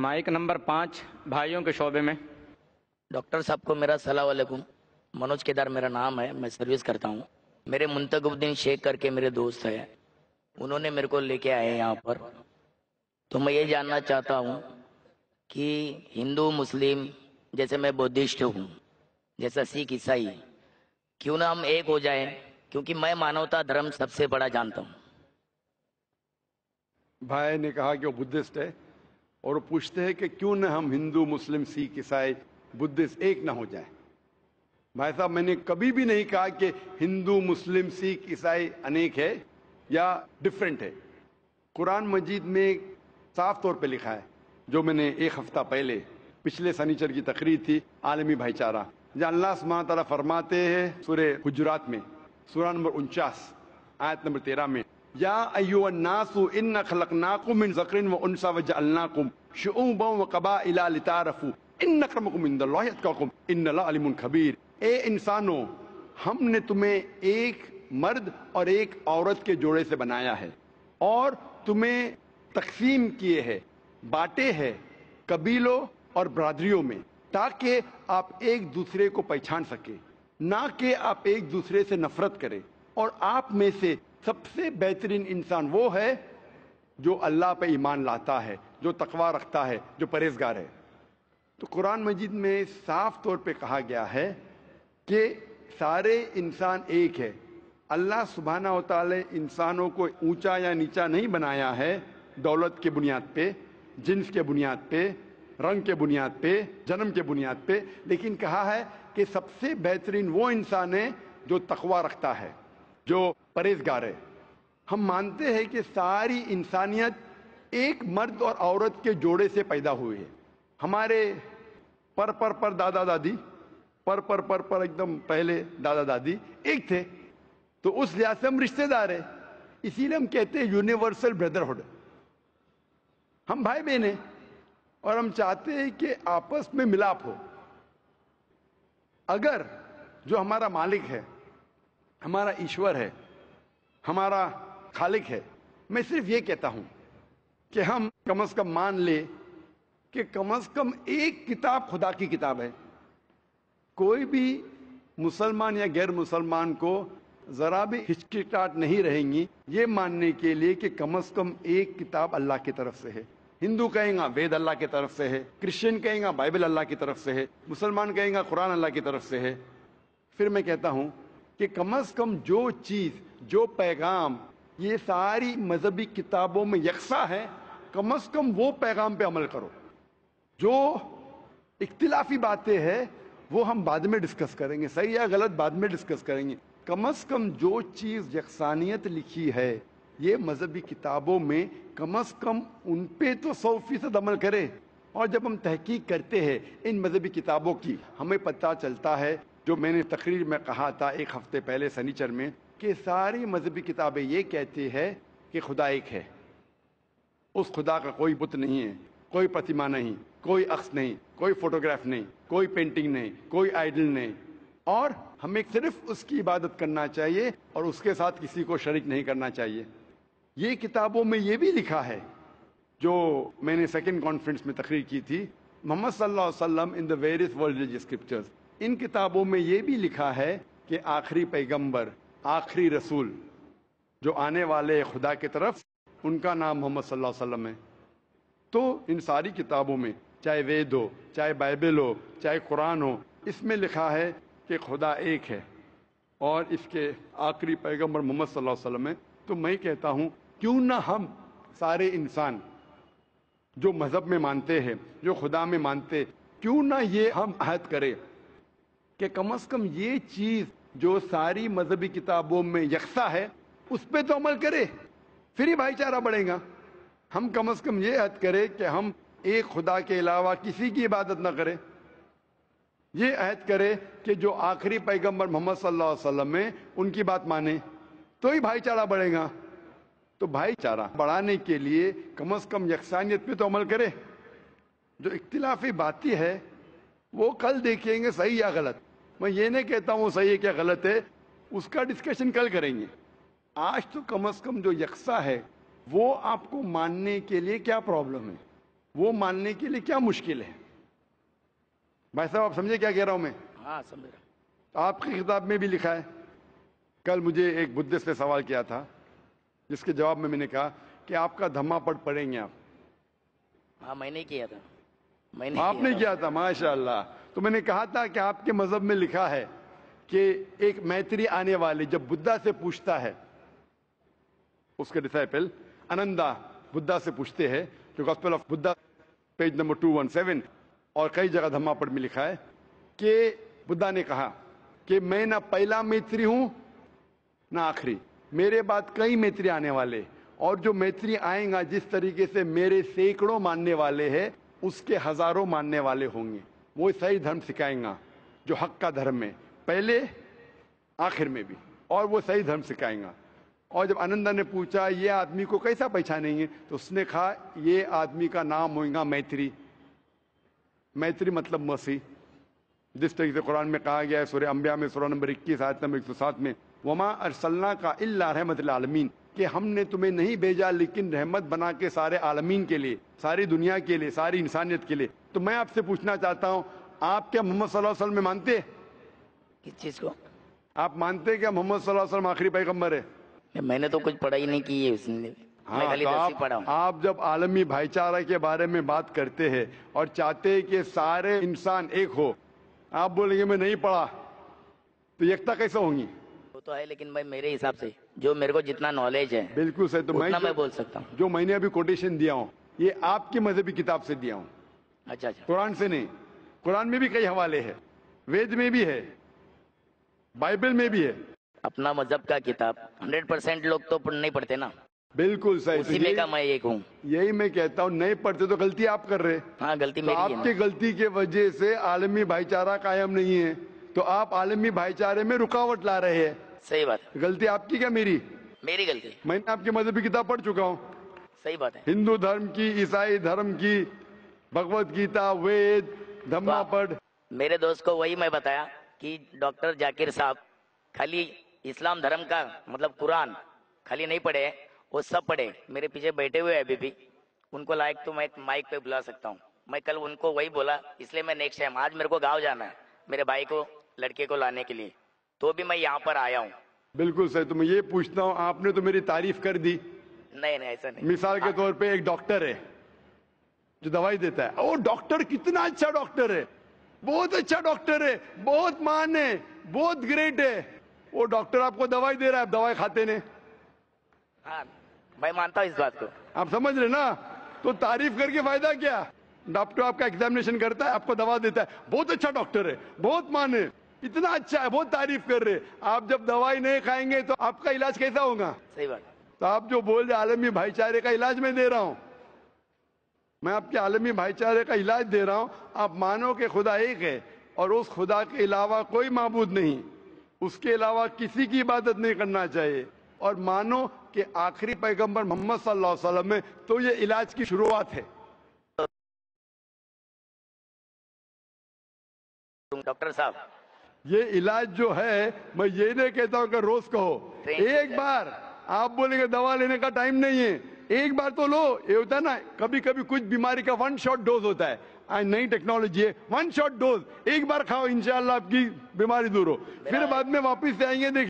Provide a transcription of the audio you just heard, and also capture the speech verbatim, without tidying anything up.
Mic number پانچ بھائیوں کے شعبے میں۔ ڈاکٹر صاحب کو میرا السلام علیکم۔ منوج کیدار میرا نام ہے، میں سروس کرتا ہوں۔ میرے منتخب الدین شیخ کر کے میرے دوست ہیں، انہوں نے میرے کو لے کے آئے یہاں پر۔ تو میں یہ جاننا چاہتا ہوں کہ ہندو مسلم، جیسے میں بودھسٹ ہوں، جیسا سکھ عیسائی، کیوں نہ ہم ایک ہو جائیں، کیونکہ میں مانوتا دھرم سب سے بڑا جانتا ہوں۔ بھائی نے کہا کہ وہ بدھسٹ ہے اور وہ پوچھتے ہیں کہ کیوں نہ ہم ہندو مسلم سکھ عیسائی بدھسٹ ایک نہ ہو جائیں۔ بھائی صاحب، میں نے کبھی بھی نہیں کہا کہ ہندو مسلم سکھ عیسائی انیک ہے یا ڈفرینٹ ہے۔ قرآن مجید میں صاف طور پہ لکھا ہے، جو میں نے ایک ہفتہ پہلے پچھلے سنیچر کی تقریر تھی، عالمی بھائی چارہ، جہاں اللہ سبحانہ تعالیٰ فرماتے ہیں سورہ حجرات میں، سورہ نمبر انچاس آیت نمبر تیرہ میں، یا ایھا الناس انا خلقناکم من ذکر و انثی وجعلناکم شعوبا وقبائل لتعارفوا ان اکرمکم عند اللہ اتقاکم ان اللہ علیم خبیر۔ اے انسانوں، ہم نے تمہیں ایک مرد اور ایک عورت کے جوڑے سے بنایا ہے اور تمہیں تقسیم کیے ہے، بانٹے ہے قبیلوں اور برادریوں میں، تاکہ آپ ایک دوسرے کو پہچان سکیں، نہ کہ آپ ایک دوسرے سے نفرت کریں۔ اور آپ میں سے سب سے بہترین انسان وہ ہے جو اللہ پہ ایمان لاتا ہے، جو تقوی رکھتا ہے، جو پرہیزگار ہے۔ تو قرآن مجید میں صاف طور پہ کہا گیا ہے کہ سارے انسان ایک ہے۔ اللہ سبحانہ و تعالی انسانوں کو اونچا یا نیچا نہیں بنایا ہے دولت کے بنیاد پہ، جنس کے بنیاد پہ، رنگ کے بنیاد پہ، جنم کے بنیاد پہ، لیکن کہا ہے کہ سب سے بہترین وہ انسان ہے جو تقوی رکھتا ہے، جو پرہیزگار ہے۔ ہم مانتے ہیں کہ ساری انسانیت ایک مرد اور عورت کے جوڑے سے پیدا ہوئی ہے۔ ہمارے پر پر پر دادا دادی، پر پر پر پر ایک دم پہلے دادا دادی ایک تھے، تو اس لحاظ سے ہم رشتہ دار ہیں۔ اسی لیے ہم کہتے ہیں یونیورسل بردرہڈ، ہم بھائی بہن ہیں اور ہم چاہتے ہیں کہ آپس میں ملاپ ہو۔ اگر جو ہمارا مالک ہے، ہمارا ایشور ہے، ہمارا خالق ہے، میں صرف یہ کہتا ہوں کہ ہم کم از کم مان لیں کہ کم از کم ایک کتاب خدا کی کتاب ہے۔ کوئی بھی مسلمان یا غیر مسلمان کو ذرا بھی ہچکچاہٹ نہیں رہیں گی یہ ماننے کے لیے کہ کم از کم ایک کتاب اللہ کی طرف سے ہے۔ ہندو کہیں گا وید اللہ کی طرف سے ہے، کرسچن کہیں گا بائبل اللہ کی طرف سے ہے، مسلمان کہیں گا قرآن اللہ کی طرف سے ہے۔ پھر میں کہتا ہوں کہ کم از کم جو چیز، جو پیغام یہ ساری مذہبی کتابوں میں یکساں ہے، کم از کم وہ پیغام پہ عمل کرو۔ جو اختلافی باتیں ہیں وہ ہم بعد میں ڈسکس کریں گے، صحیح یا غلط بعد میں ڈسکس کریں گے۔ کم از کم جو چیز یکسانیت لکھی ہے یہ مذہبی کتابوں میں، کم از کم ان پہ تو سو فیصد عمل کرے۔ اور جب ہم تحقیق کرتے ہیں ان مذہبی کتابوں کی، ہمیں پتہ چلتا ہے، جو میں نے تقریر میں کہا تھا ایک ہفتے پہلے سنیچر میں، کہ ساری مذہبی کتابیں یہ کہتی ہے کہ خدا ایک ہے، اس خدا کا کوئی بت نہیں ہے، کوئی پرتیما نہیں، کوئی عکس نہیں، کوئی فوٹوگراف نہیں، کوئی پینٹنگ نہیں، کوئی آئیڈل نہیں، اور ہمیں صرف اس کی عبادت کرنا چاہیے اور اس کے ساتھ کسی کو شریک نہیں کرنا چاہیے۔ یہ کتابوں میں یہ بھی لکھا ہے، جو میں نے سیکنڈ کانفرنس میں تقریر کی تھی، محمد صلی اللہ علیہ وسلم in the various world scriptures, ان کتابوں میں یہ بھی لکھا ہے کہ آخری پیغمبر، آخری رسول جو آنے والے خدا کی طرف، ان کا نام محمد صلی اللہ علیہ وسلم ہے۔ تو ان ساری کتابوں میں، چاہے وید ہو، چاہے بائبل ہو، چاہے قرآن ہو، اس میں لکھا ہے کہ خدا ایک ہے اور اس کے آخری پیغمبر محمد صلی اللہ علیہ وسلم ہے۔ تو میں کہتا ہوں کیوں نہ ہم سارے انسان جو مذہب میں مانتے ہیں، جو خدا میں مانتے، کیوں نہ یہ ہم عہد کریں کہ کم از کم یہ چیز جو ساری مذہبی کتابوں میں یکساں ہے اس پہ تو عمل کرے، پھر ہی بھائی چارہ بڑھے گا۔ ہم کم از کم یہ عہد کریں کہ ہم ایک خدا کے علاوہ کسی کی عبادت نہ کریں، یہ عہد کرے کہ جو آخری پیغمبر محمد صلی اللہ علیہ وسلم ہیں ان کی بات مانے، تو ہی بھائی چارہ بڑھے گا۔ تو بھائی چارہ بڑھانے کے لیے کم از کم یکسانیت پہ تو عمل کرے۔ جو اختلافی باتیں ہے وہ کل دیکھیں گے صحیح یا غلط، میں یہ نہیں کہتا ہوں صحیح ہے کیا غلط ہے، اس کا ڈسکشن کل کریں گے۔ آج تو کم از کم جو یکساں ہے وہ آپ کو ماننے کے لیے کیا پرابلم ہے؟ वो मानने के लिए क्या मुश्किल है? भाई साहब आप समझे क्या कह रहा हूं मैं? हाँ समझ रहा हूँ। आपकी किताब में भी लिखा है। कल मुझे एक बुद्धिस्ट ने सवाल किया था, जिसके जवाब में मैंने कहा कि आपका धम्मा पढ़ पढ़ेंगे आप। हाँ मैंने किया था, मैंने आपने किया था, माशाल्लाह। तो मैंने कहा था कि आपके मजहब में लिखा है कि एक मैत्री आने वाले जब बुद्धा से पूछता है, उसके डिसाइपल अनंदा बुद्धा से पूछते हैं, जो gospel of Buddha page number two one seven और कई जगह धम्मा पढ़ में लिखा है कि बुद्धा ने कहा कि मैं ना पहला मैत्री हूं ना आखिरी, मेरे बाद कई मैत्री आने वाले, और जो मैत्री आएगा जिस तरीके से मेरे सैकड़ों मानने वाले हैं उसके हजारों मानने वाले होंगे। वो सही धर्म सिखाएंगा जो हक का धर्म है, पहले आखिर में भी, और वो सही धर्म सिखाएंगा। और जब आनंदा ने पूछा ये आदमी को कैसा पहचानेंगे, तो उसने कहा ये आदमी का नाम होगा मैत्री। मैत्री मतलब मसीह, जिस तरीके से कुरान में कहा गया है सूरह अंबिया में सूरह नंबर इक्कीस आयत नंबर एक सौ सात में, वमा अरसलना का इल्ला रहमतुल आलमीन, कि हमने तुम्हें नहीं भेजा लेकिन रहमत बना के सारे आलमीन के लिए, सारी दुनिया के लिए, सारी इंसानियत के लिए। तो मैं आपसे पूछना चाहता हूं, आप क्या मोहम्मद सल्लल्लाहु अलैहि वसल्लम में मानते हैं? किस चीज को? आप मानते हैं क्या मोहम्मद सल्लल्लाहु अलैहि वसल्लम आखिरी पैगंबर है? मैंने तो कुछ पढ़ाई नहीं की है उसने, मैं हाँ, खाली तो दसवीं पढ़ा आप, हूँ। आप जब आलमी भाईचारा के बारे में बात करते हैं और चाहते हैं कि सारे इंसान एक हो, आप बोलेंगे मैं नहीं पढ़ा, तो एकता कैसे होंगी? वो तो है, लेकिन भाई मेरे हिसाब से जो मेरे को जितना नॉलेज है बिल्कुल सही। तो मैं उतना जो, मैं बोल सकता हूँ। जो मैंने अभी कोटेशन दिया हूँ ये आपकी मजहबी किताब से दिया हूँ, अच्छा अच्छा, कुरान से नहीं। कुरान में भी कई हवाले हैं, वेद में भी है, बाइबल में भी है। अपना मजहब का किताब हंड्रेड परसेंट लोग तो पढ़- नहीं पढ़ते ना, बिल्कुल सही। उसी तो में का यही, मैं एक हूँ। यही मैं कहता हूँ, नहीं पढ़ते तो गलती आप कर रहे हैं। हाँ गलती तो मेरी है आपकी ना। गलती के वजह से आलमी भाईचारा कायम नहीं है, तो आप आलमी भाईचारे में रुकावट ला रहे हैं। सही बात है, गलती आपकी क्या मेरी? मेरी गलती है। मैंने आपकी मजहबी किताब पढ़ चुका हूँ, सही बात है। हिंदू धर्म की, ईसाई धर्म की, भगवत गीता, वेद, धम्मा पढ़। मेरे दोस्त को वही मैं बताया कि डॉक्टर जाकिर साहब खाली इस्लाम धर्म का मतलब कुरान खाली नहीं पढ़े, वो सब पढ़े। मेरे पीछे बैठे हुए अभी भी, उनको लायक तो मैं माइक पे बुला सकता हूँ। मैं कल उनको वही बोला, इसलिए मैं नेक्स्ट टाइम, आज मेरे को गाँव जाना है मेरे भाई को, लड़के को लाने के लिए, तो भी मैं यहाँ पर आया हूँ। बिल्कुल सही। तो मैं ये पूछता हूँ, आपने तो मेरी तारीफ कर दी। नहीं नहीं ऐसा नहीं। मिसाल के तौर पे एक डॉक्टर है जो दवाई देता है, वो डॉक्टर कितना अच्छा डॉक्टर है, बहुत अच्छा डॉक्टर है, बहुत मान है, बहुत ग्रेट है। वो डॉक्टर आपको दवाई दे रहा है, आप दवाई खाते नहीं। हाँ मैं मानता हूँ इस बात को। आप समझ रहे ना? तो तारीफ करके फायदा क्या? डॉक्टर आपका एग्जामिनेशन करता है, आपको दवा देता है, बहुत अच्छा डॉक्टर है, बहुत मान है, इतना अच्छा है, बहुत तारीफ कर रहे। आप जब दवाई नहीं खाएंगे तो आपका इलाज कैसा होगा? सही बात। तो आप जो बोल रहे आलमी भाईचारे का इलाज मैं दे रहा हूं, मैं आपके आलमी भाईचारे का इलाज दे रहा हूं। आप मानो कि खुदा एक है और उस खुदा के अलावा कोई माबूद नहीं, उसके अलावा किसी की इबादत नहीं करना चाहिए, और मानो कि आखिरी पैगंबर मोहम्मद सल्लल्लाहु अलैहि वसल्लम में, तो ये इलाज की शुरुआत है। डॉक्टर साहब ये इलाज जो है, मैं ये नहीं कहता हूं कि रोज कहो, एक बार आप बोलेंगे दवा लेने का टाइम नहीं है, एक बार तो लो। ये होता है ना, कभी कभी कुछ बीमारी का वन शॉट डोज होता है, आज नई टेक्नोलॉजी है, वन शॉट डोज, एक बार खाओ इंशाल्लाह आपकी बीमारी दूर हो, फिर बाद में वापस से आएंगे। देखिए